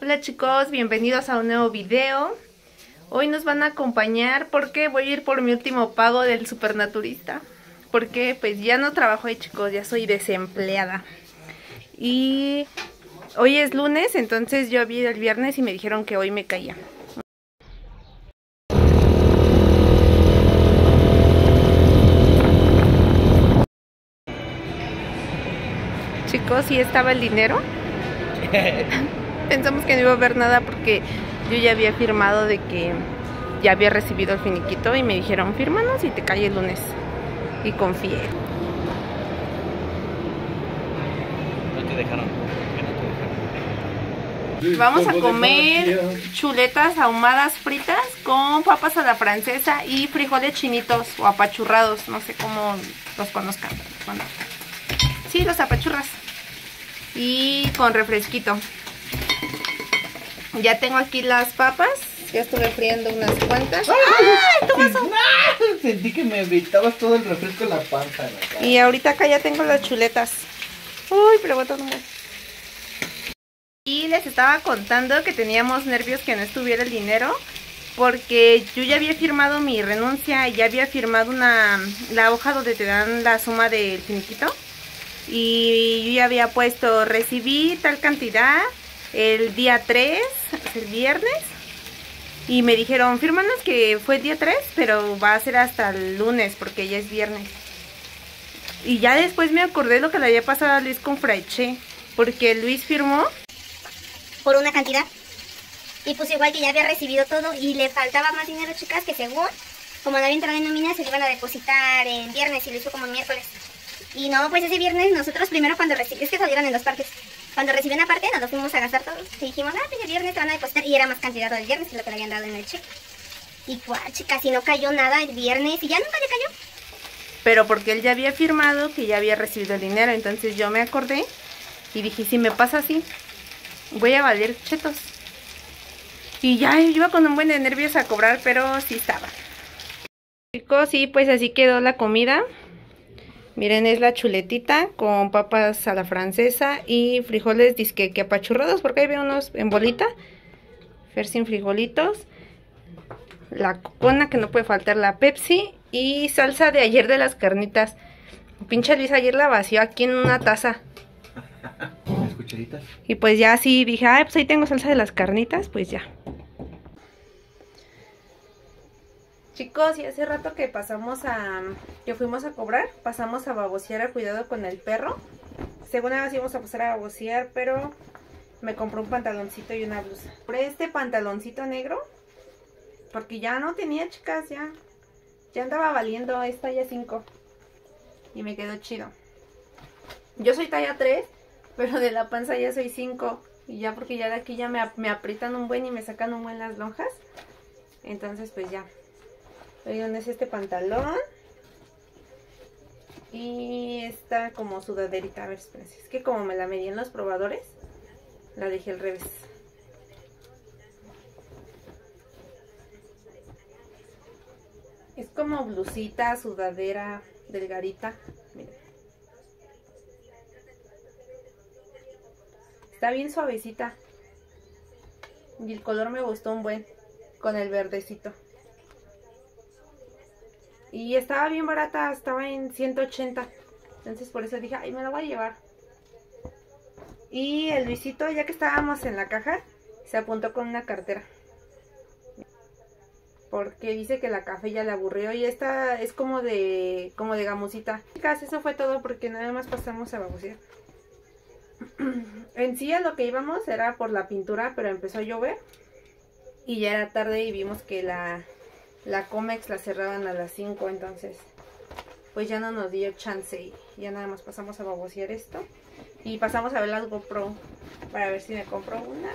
Hola chicos, bienvenidos a un nuevo video. Hoy nos van a acompañar porque voy a ir por mi último pago del supernaturista. Porque pues ya no trabajo ahí chicos, ya soy desempleada. Y hoy es lunes, entonces yo había ido el viernes y me dijeron que hoy me caía. Chicos, ¿sí estaba el dinero? Pensamos que no iba a haber nada porque yo ya había firmado de que ya había recibido el finiquito y me dijeron, fírmanos y te cae el lunes. Y confié. No te dejaron. Vamos a comer chuletas ahumadas fritas con papas a la francesa y frijoles chinitos o apachurrados, no sé cómo los conozcan. Bueno, sí, los apachurras. Y con refresquito. Ya tengo aquí las papas. Ya estuve friendo unas cuantas. ¡Ay, tu vaso! Sentí que me evitabas todo el refresco en la panza. Y ahorita acá ya tengo las chuletas. Uy, pero bueno, no. Y les estaba contando que teníamos nervios que no estuviera el dinero. Porque yo ya había firmado mi renuncia y ya había firmado la hoja donde te dan la suma del finiquito. Y yo ya había puesto, recibí tal cantidad el día 3, el viernes. Y me dijeron, fírmanos que fue el día 3, pero va a ser hasta el lunes porque ya es viernes. Y ya después me acordé lo que le había pasado a Luis con Fraiche. Porque Luis firmó por una cantidad. Y pues igual que ya había recibido todo y le faltaba más dinero, chicas, que según, como no había entrado en nómina, se le iban a depositar en viernes y lo hizo como en miércoles. Y no, pues ese viernes nosotros primero cuando recibimos, es que salieron en dos partes. Cuando recibí una parte nos lo fuimos a gastar todos y dijimos, pues el viernes te van a depositar. Y era más cantidad del viernes que lo que le habían dado en el cheque. Y pues, chicas, y no cayó nada el viernes y ya nunca le cayó. Pero porque él ya había firmado que ya había recibido el dinero, entonces yo me acordé y dije, si me pasa así, voy a valer chetos. Y ya iba con un buen de nervios a cobrar, pero sí estaba. Chicos, sí, pues así quedó la comida. Miren, es la chuletita con papas a la francesa y frijoles disque que apachurrados, porque ahí veo unos en bolita. Fer sin frijolitos. La cocona, que no puede faltar, la Pepsi. Y salsa de ayer de las carnitas. Pinche Luis ayer la vació aquí en una taza. ¿Las cucharitas? Y pues ya así dije, pues ahí tengo salsa de las carnitas, pues ya. Chicos, y hace rato que fuimos a cobrar, pasamos a babosear a cuidado con el perro. Según ahora sí íbamos a pasar a babosear, pero me compré un pantaloncito y una blusa. Compré este pantaloncito negro, porque ya no tenía, chicas, ya andaba valiendo, es talla 5. Y me quedó chido. Yo soy talla 3, pero de la panza ya soy 5. Y ya porque ya de aquí ya me aprietan un buen y me sacan un buen las lonjas. Entonces pues ya. Oigan, es este pantalón. Y esta como sudaderita. A ver, espérense. Es que como me la medí en los probadores, la dejé al revés. Es como blusita, sudadera, delgadita. Miren. Está bien suavecita. Y el color me gustó un buen. Con el verdecito. Y estaba bien barata, estaba en 180. Entonces por eso dije, me la voy a llevar. Y el Luisito, ya que estábamos en la caja, se apuntó con una cartera. Porque dice que la café ya le aburrió. Y esta es como de gamusita. Chicas, eso fue todo porque nada más pasamos a babosear. En sí a lo que íbamos era por la pintura, pero empezó a llover. Y ya era tarde y vimos que la Comex la cerraban a las 5, entonces pues ya no nos dio chance y ya nada más pasamos a babosear esto. Y pasamos a ver las GoPro para ver si me compro una.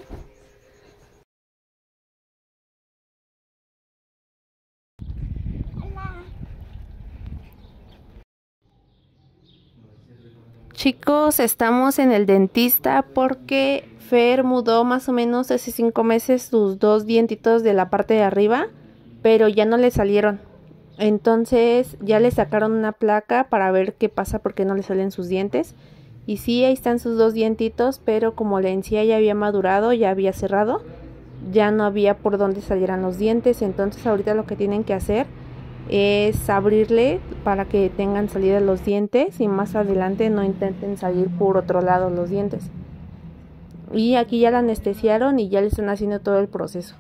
Chicos, estamos en el dentista porque Fer mudó más o menos hace 5 meses sus 2 dientitos de la parte de arriba, pero ya no le salieron. Entonces ya le sacaron una placa para ver qué pasa porque no le salen sus dientes. Y sí, ahí están sus 2 dientitos, pero como la encía ya había madurado, ya había cerrado, ya no había por dónde salieran los dientes. Entonces ahorita lo que tienen que hacer es abrirle para que tengan salida los dientes y más adelante no intenten salir por otro lado los dientes. Y aquí ya la anestesiaron y ya le están haciendo todo el proceso.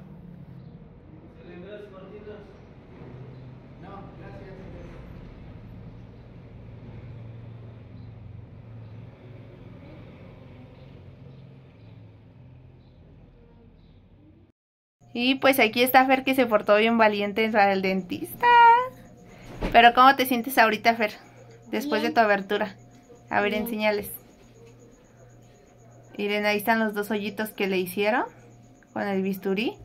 Y pues aquí está Fer, que se portó bien valiente para el dentista. Pero ¿cómo te sientes ahorita, Fer? Después de tu abertura. A ver, enséñales. Miren, ahí están los 2 hoyitos que le hicieron con el bisturí.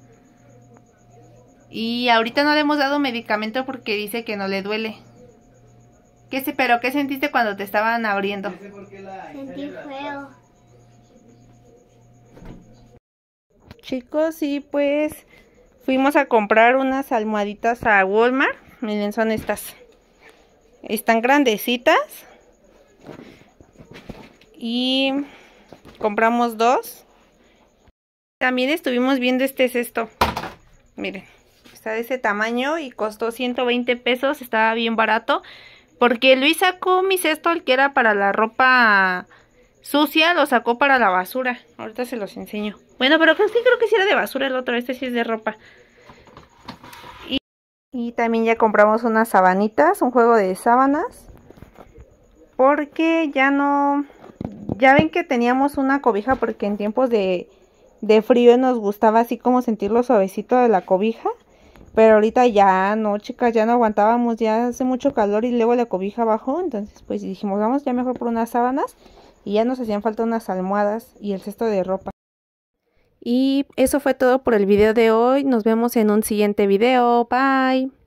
Y ahorita no le hemos dado medicamento porque dice que no le duele. ¿Pero qué sentiste cuando te estaban abriendo? Sentí feo. Chicos, y pues fuimos a comprar unas almohaditas a Walmart. Miren, son estas. Están grandecitas. Y compramos 2. También estuvimos viendo este cesto. Miren, está de ese tamaño y costó 120 pesos. Estaba bien barato. Porque Luis sacó mi cesto, el que era para la ropa sucia, lo sacó para la basura. Ahorita se los enseño. Bueno, pero creo que sí era de basura el otro. Este sí es de ropa. Y también ya compramos unas sabanitas, un juego de sábanas. Porque ya no... Ya ven que teníamos una cobija porque en tiempos de frío nos gustaba así como sentir lo suavecito de la cobija. Pero ahorita ya no, chicas, ya no aguantábamos, ya hace mucho calor y luego la cobija bajó. Entonces pues dijimos, vamos ya mejor por unas sábanas. Y ya nos hacían falta unas almohadas y el cesto de ropa. Y eso fue todo por el video de hoy. Nos vemos en un siguiente video. Bye.